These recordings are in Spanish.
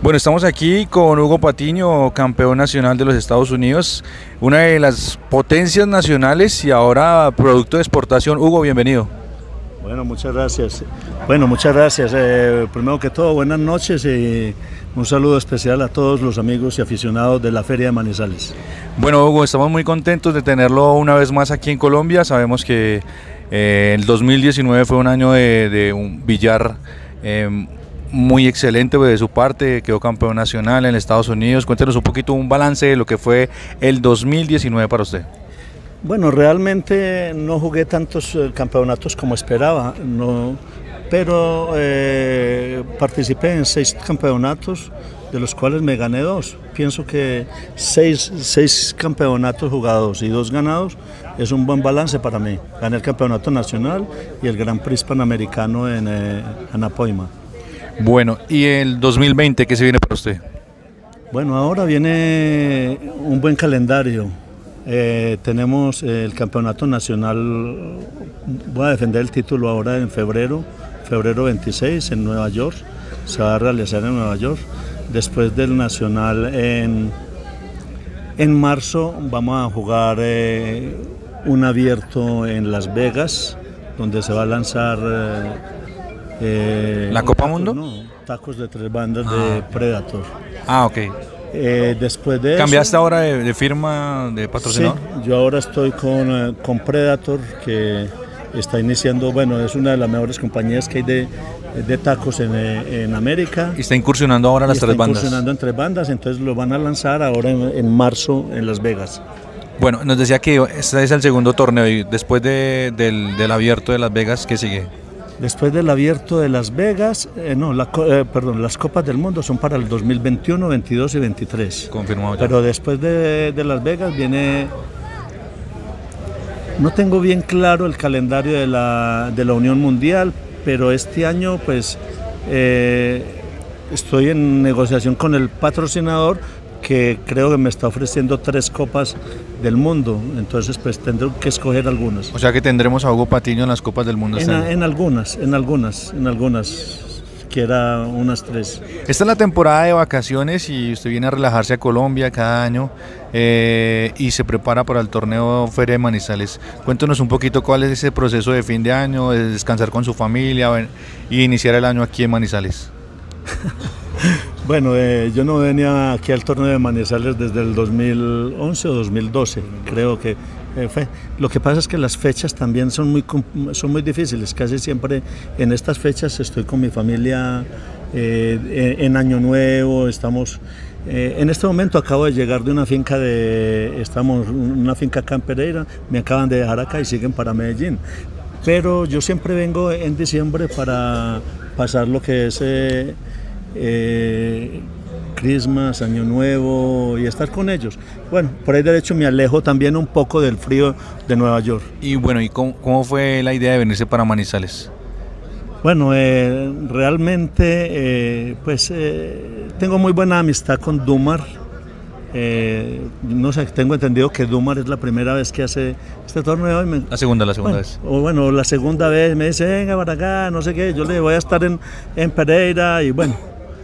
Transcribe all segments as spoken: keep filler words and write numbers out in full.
Bueno, estamos aquí con Hugo Patiño, campeón nacional de los Estados Unidos, una de las potencias nacionales y ahora producto de exportación. Hugo, bienvenido. Bueno, muchas gracias. Bueno, muchas gracias. Eh, primero que todo, buenas noches y un saludo especial a todos los amigos y aficionados de la Feria de Manizales. Bueno, Hugo, estamos muy contentos de tenerlo una vez más aquí en Colombia. Sabemos que eh, el dos mil diecinueve fue un año de, de un billar eh, muy excelente de su parte, quedó campeón nacional en Estados Unidos. Cuéntenos un poquito un balance de lo que fue el dos mil diecinueve para usted. Bueno, realmente no jugué tantos campeonatos como esperaba, no, pero eh, participé en seis campeonatos, de los cuales me gané dos. Pienso que seis, seis campeonatos jugados y dos ganados es un buen balance para mí. Gané el campeonato nacional y el Gran Prix Panamericano en eh, Anapoima. Bueno, ¿y el dos mil veinte qué se viene para usted? Bueno, ahora viene un buen calendario. Eh, tenemos el campeonato nacional, voy a defender el título ahora en febrero, febrero veintiséis en Nueva York, se va a realizar en Nueva York. Después del nacional en, en marzo vamos a jugar eh, un abierto en Las Vegas, donde se va a lanzar... Eh, Eh, ¿La Copa tacos, Mundo? No, tacos de tres bandas ah. de Predator. Ah, ok. Eh, después de ¿Cambiaste eso, ahora de, de firma, de patrocinador? Sí, yo ahora estoy con, con Predator, que está iniciando, bueno, es una de las mejores compañías que hay de, de tacos en, en América. Y está incursionando ahora en las tres bandas. Está incursionando en tres bandas, entonces lo van a lanzar ahora en, en marzo en Las Vegas. Bueno, nos decía que este es el segundo torneo y después de, del, del abierto de Las Vegas, ¿qué sigue? Después del abierto de Las Vegas, eh, no, la, eh, perdón, las Copas del Mundo son para el dos mil veintiuno, veintidós y veintitrés. Confirmado ya. Pero después de, de Las Vegas viene... No tengo bien claro el calendario de la, de la Unión Mundial, pero este año pues eh, estoy en negociación con el patrocinador, que creo que me está ofreciendo tres copas del mundo, entonces pues tendré que escoger algunas. O sea que tendremos a Hugo Patiño en las Copas del Mundo. En, a, en algunas, en algunas, en algunas, quiera unas tres. Esta es la temporada de vacaciones y usted viene a relajarse a Colombia cada año eh, y se prepara para el torneo Feria de Manizales. Cuéntanos un poquito cuál es ese proceso de fin de año, de descansar con su familia y iniciar el año aquí en Manizales. Bueno, eh, yo no venía aquí al torneo de Manizales desde el dos mil once o dos mil doce, creo que eh, fue. Lo que pasa es que las fechas también son muy, son muy difíciles, casi siempre en estas fechas estoy con mi familia eh, en Año Nuevo, estamos... Eh, en este momento acabo de llegar de una finca de... estamos en una finca acá en Pereira, me acaban de dejar acá y siguen para Medellín. Pero yo siempre vengo en diciembre para pasar lo que es... Eh, Eh, Christmas, Año Nuevo y estar con ellos. Bueno, por ahí de hecho me alejo también un poco del frío de Nueva York. Y bueno, ¿y cómo, cómo fue la idea de venirse para Manizales? Bueno, eh, realmente eh, pues eh, tengo muy buena amistad con Dumar. Eh, no sé, tengo entendido que Dumar es la primera vez que hace este torneo. Y me, la segunda, la segunda bueno, vez. O bueno, la segunda vez me dice, venga para acá, no sé qué, yo le voy a estar en, en Pereira y bueno.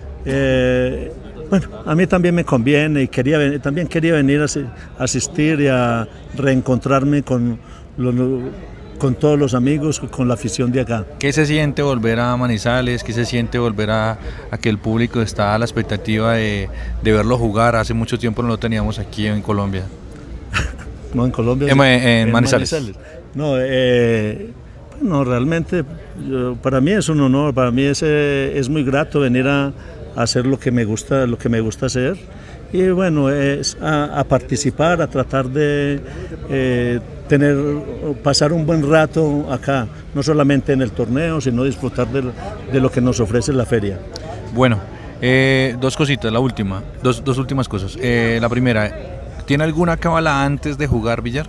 Eh, bueno, a mí también me conviene y quería, también quería venir a asistir y a reencontrarme con, lo, con todos los amigos, con la afición de acá. ¿Qué se siente volver a Manizales? ¿Qué se siente volver a, a que el público está a la expectativa de, de verlo jugar? Hace mucho tiempo no lo teníamos aquí en Colombia. No, en Colombia. En, en, en Manizales. Manizales. No, eh, no, realmente yo, para mí es un honor, para mí es, eh, es muy grato venir a hacer lo que me gusta, lo que me gusta hacer y bueno, es a, a participar, a tratar de eh, tener, pasar un buen rato acá, no solamente en el torneo, sino disfrutar de, de lo que nos ofrece la feria. Bueno, eh, dos cositas, la última, dos, dos últimas cosas. Eh, la primera, ¿tiene alguna cábala antes de jugar billar?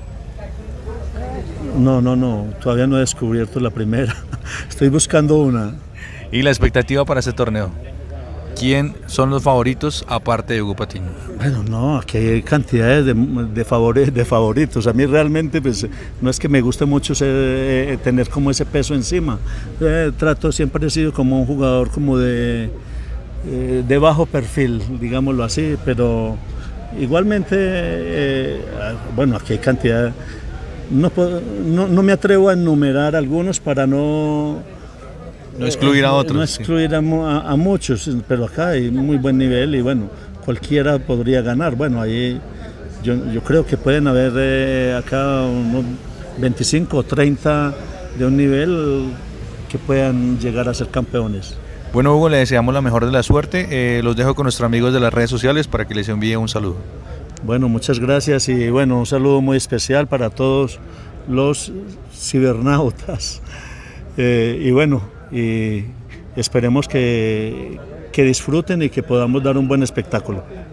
No, no, no, todavía no he descubierto la primera, estoy buscando una. ¿Y la expectativa para este torneo? ¿Quién son los favoritos aparte de Hugo Patiño? Bueno, no, aquí hay cantidades de, de, favores, de favoritos. A mí realmente pues, no es que me guste mucho ser, eh, tener como ese peso encima. Eh, trato, siempre he sido como un jugador como de, eh, de bajo perfil, digámoslo así, pero igualmente, eh, bueno, aquí hay cantidad, no, no, no me atrevo a enumerar algunos para no... No excluir a otros. No excluir sí. a, a, a muchos, pero acá hay muy buen nivel y bueno, cualquiera podría ganar. Bueno, ahí yo, yo creo que pueden haber eh, acá unos veinticinco o treinta de un nivel que puedan llegar a ser campeones. Bueno, Hugo, le deseamos la mejor de la suerte. Eh, los dejo con nuestros amigos de las redes sociales para que les envíe un saludo. Bueno, muchas gracias y bueno, un saludo muy especial para todos los cibernautas. Eh, y bueno, y esperemos que, que disfruten y que podamos dar un buen espectáculo.